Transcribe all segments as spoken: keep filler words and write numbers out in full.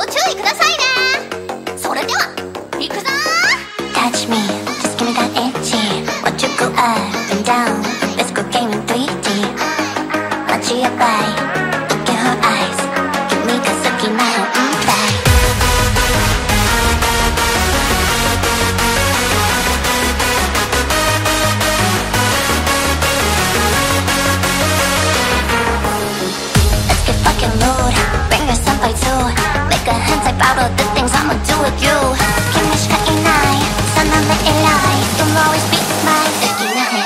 ご注意くださいね。それでは行くぞ。 Touch me, just give me that itchy. Watch you go up and down. Let's go game in three D. Watch your body, look in her eyes. Give me the sucky now, mm, bye. Let's get fucking rude. Bring your senpai too. Make a hentai about all the things I'ma do with you. Kimiしかいないその目偉い You'll always be my 好きな変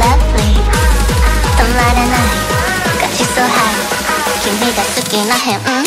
態。Him